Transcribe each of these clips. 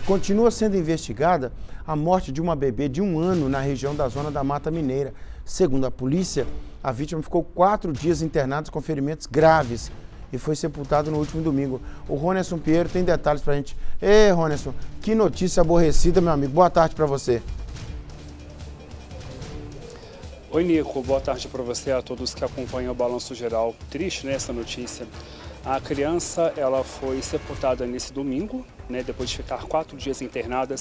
Continua sendo investigada a morte de uma bebê de 1 ano na região da Zona da Mata Mineira. Segundo a polícia, a vítima ficou 4 dias internada com ferimentos graves e foi sepultado no último domingo. O Ronerson Pinheiro tem detalhes pra gente. Ei, Ronerson, que notícia aborrecida, meu amigo. Boa tarde pra você. Oi, Nico. Boa tarde para você e a todos que acompanham o Balanço Geral. Triste, né, essa notícia. A criança, ela foi sepultada nesse domingo, né, depois de ficar 4 dias internada,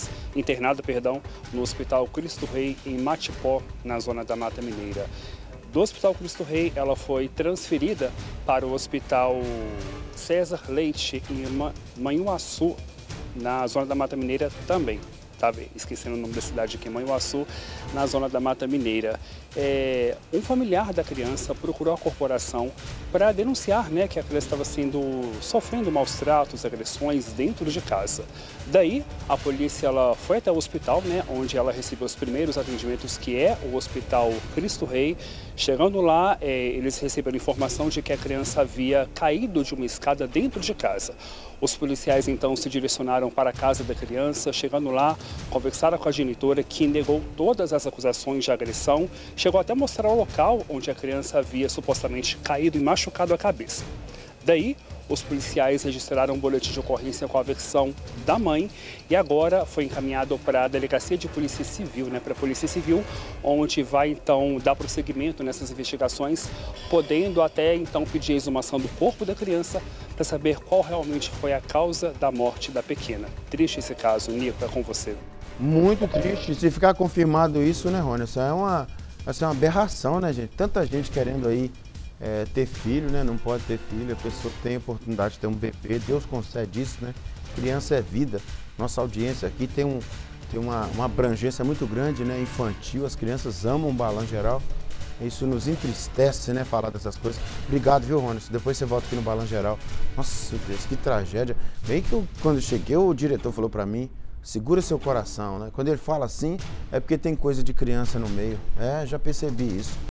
no Hospital Cristo Rei, em Matipó, na Zona da Mata Mineira. Do Hospital Cristo Rei, ela foi transferida para o Hospital César Leite, em Manhuaçu, na Zona da Mata Mineira também. Esquecendo o nome da cidade aqui, Manhuaçu, na Zona da Mata Mineira. Um familiar da criança procurou a corporação para denunciar, né, que a criança estava sofrendo maus tratos, agressões dentro de casa. Daí, a polícia ela foi até o hospital, né, onde ela recebeu os primeiros atendimentos, que é o Hospital Cristo Rei. Chegando lá, eles receberam informação de que a criança havia caído de uma escada dentro de casa. Os policiais, então, se direcionaram para a casa da criança. Chegando lá, conversaram com a genitora, que negou todas as acusações de agressão. Chegou até a mostrar o local onde a criança havia supostamente caído e machucado a cabeça. Daí, os policiais registraram um boletim de ocorrência com a versão da mãe e agora foi encaminhado para a Delegacia de Polícia Civil, né, para a Polícia Civil, onde vai então dar prosseguimento nessas investigações, podendo até então pedir a exumação do corpo da criança para saber qual realmente foi a causa da morte da pequena. Triste esse caso, Nico, é com você. Muito triste. Se ficar confirmado isso, né, Rony? Isso vai ser uma aberração, né, gente? Tanta gente querendo aí ter filho, né? Não pode ter filho, a pessoa tem a oportunidade de ter um bebê, Deus concede isso, né? Criança é vida. Nossa audiência aqui tem uma abrangência muito grande, né? Infantil, as crianças amam o Balanço Geral. Isso nos entristece, né? Falar dessas coisas. Obrigado, viu, Rony? Depois você volta aqui no Balanço Geral. Nossa, Deus, que tragédia. Bem que quando eu cheguei, o diretor falou pra mim: segura seu coração, né? Quando ele fala assim, é porque tem coisa de criança no meio. Já percebi isso.